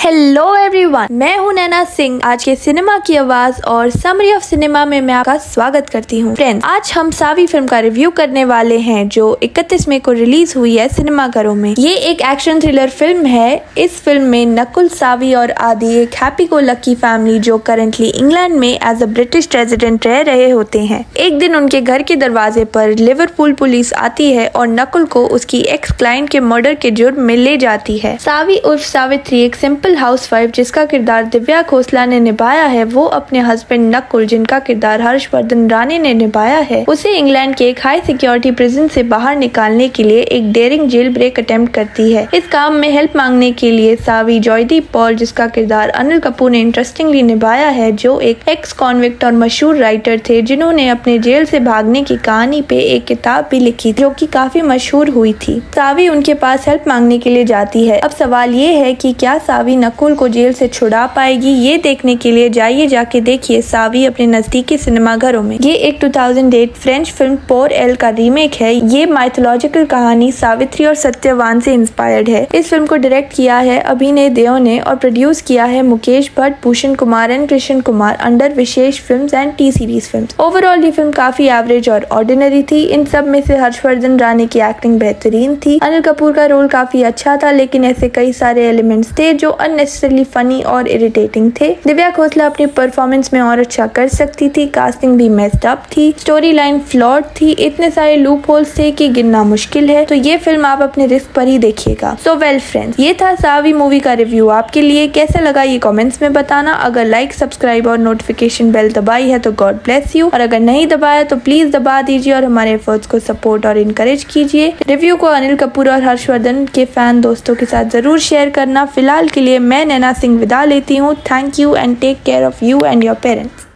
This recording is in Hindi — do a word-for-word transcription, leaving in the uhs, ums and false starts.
हेलो एवरीवन, मैं हूं नैना सिंह। आज के सिनेमा की आवाज और समरी ऑफ सिनेमा में मैं आपका स्वागत करती हूं। फ्रेंड्स, आज हम सावी फिल्म का रिव्यू करने वाले हैं जो इकतीस मई को रिलीज हुई है सिनेमाघरों में। ये एक एक्शन थ्रिलर फिल्म है। इस फिल्म में नकुल, सावी और आदि एक हैप्पी गो लकी फैमिली जो करंटली इंग्लैंड में एज अ ब्रिटिश रेजिडेंट रह रहे होते हैं। एक दिन उनके घर के दरवाजे पर लिवरपूल पुलिस आती है और नकुल को उसकी एक्स क्लाइंट के मर्डर के जुर्म में ले जाती है। सावी उर्फ सावित्री एक सिंपल हाउसवाइफ जिसका किरदार दिव्या खोसला ने निभाया है, वो अपने हस्बैंड नकुल जिनका किरदार हर्षवर्धन राणे ने निभाया है, उसे इंग्लैंड के एक हाई सिक्योरिटी प्रिजन से बाहर निकालने के लिए एक डेयरिंग जेल ब्रेक अटेम्प्ट करती है। इस काम में हेल्प मांगने के लिए सावी जॉयदीप पॉल जिसका किरदार अनिल कपूर ने इंटरेस्टिंगली निभाया है, जो एक एक्स कॉन्विक्ट और मशहूर राइटर थे जिन्होंने अपने जेल से भागने की कहानी पे एक किताब भी लिखी जो कि काफी मशहूर हुई थी। सावी उनके पास हेल्प मांगने के लिए जाती है। अब सवाल ये है कि क्या सावी नकुल को जेल से छुड़ा पाएगी? ये देखने के लिए जाइए जाके देखिए सावी अपने नजदीकी सिनेमाघरों में। ये एक दो हज़ार आठ फ्रेंच फिल्म पोर एल का रीमेक है। ये माइथोलॉजिकल कहानी सावित्री और सत्यवान से इंस्पायर्ड है। इस फिल्म को डायरेक्ट किया है अभिनय देओ ने और प्रोड्यूस किया है Mukesh Bhatt, Bhushan Kumar and Krishan Kumar under Vishesh films and T Series films. Overall ये फिल्म काफी एवरेज और ऑर्डिनरी थी। इन सब में से हर्षवर्धन राणे की एक्टिंग बेहतरीन थी। अनिल कपूर का रोल काफी अच्छा था, लेकिन ऐसे कई सारे एलिमेंट्स थे जो अननेसेसरली फनी और इरिटेटिंग थे। दिव्या खोसला अपनी परफॉर्मेंस में और अच्छा कर सकती थी। कास्टिंग भी मेस्ड अप थी। स्टोरी लाइन फ्लॉड थी। इतने सारे लूप होल्स थे कि गिनना मुश्किल है। तो ये फिल्म आप अपने रिस्क पर ही देखिएगा। सो वेल फ्रेंड्स, ये था सावी मूवी का रिव्यू। आपके लिए कैसा लगा ये कमेंट्स में बताना। अगर लाइक, सब्सक्राइब और नोटिफिकेशन बेल दबाई है तो गॉड ब्लेस यू, और अगर नहीं दबाया तो प्लीज दबा दीजिए और हमारे एफर्ट्स को सपोर्ट और इनकरेज कीजिए। रिव्यू को अनिल कपूर और हर्षवर्धन के फैन दोस्तों के साथ जरूर शेयर करना। फिलहाल के लिए मैं नैना सिंह विदा लेती हूँ। Thank you and take care of you and your parents.